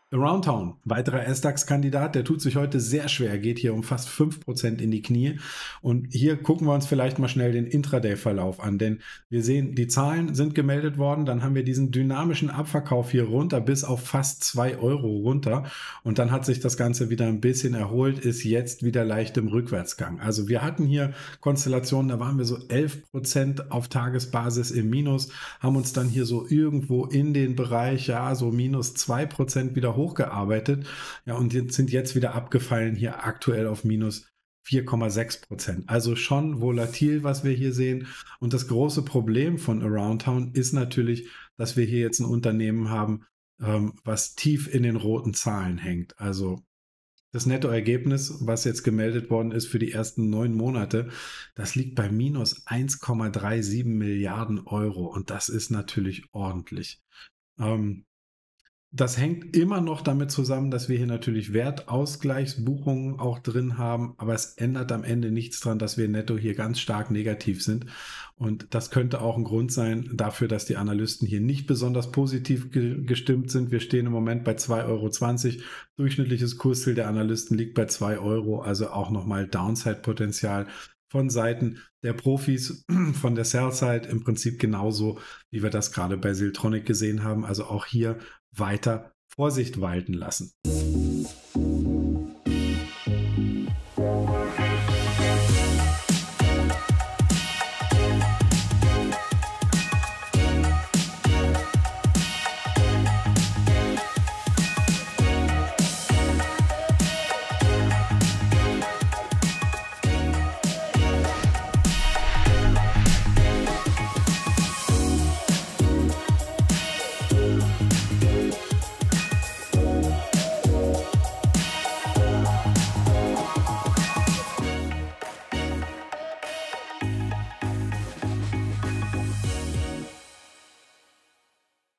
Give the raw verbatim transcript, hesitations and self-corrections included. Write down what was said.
Aroundtown, weiterer S DAX-Kandidat, der tut sich heute sehr schwer, geht hier um fast fünf Prozent in die Knie. Und hier gucken wir uns vielleicht mal schnell den Intraday-Verlauf an, denn wir sehen, die Zahlen sind gemeldet worden, dann haben wir diesen dynamischen Abverkauf hier runter bis auf fast zwei Euro runter und dann hat sich das Ganze wieder ein bisschen erholt, ist jetzt wieder leicht im Rückwärtsgang. Also wir hatten hier Konstellationen, da waren wir so elf Prozent auf Tagesbasis im Minus, haben uns dann hier so irgendwo in den Bereich, ja, so minus zwei Prozent wieder hochgearbeitet. Ja, und jetzt sind jetzt wieder abgefallen, hier aktuell auf minus vier Komma sechs Prozent. Also schon volatil, was wir hier sehen. Und das große Problem von Aroundtown ist natürlich, dass wir hier jetzt ein Unternehmen haben, ähm, was tief in den roten Zahlen hängt. Also das Nettoergebnis, was jetzt gemeldet worden ist für die ersten neun Monate, das liegt bei minus eins Komma siebenunddreißig Milliarden Euro. Und das ist natürlich ordentlich. Ähm, Das hängt immer noch damit zusammen, dass wir hier natürlich Wertausgleichsbuchungen auch drin haben, aber es ändert am Ende nichts dran, dass wir netto hier ganz stark negativ sind. Und das könnte auch ein Grund sein dafür, dass die Analysten hier nicht besonders positiv ge gestimmt sind. Wir stehen im Moment bei zwei Euro zwanzig. Durchschnittliches Kursziel der Analysten liegt bei zwei Euro, also auch nochmal Downside-Potenzial von Seiten der Profis, von der Sell-Side im Prinzip genauso, wie wir das gerade bei Siltronic gesehen haben. Also auch hier weiter Vorsicht walten lassen.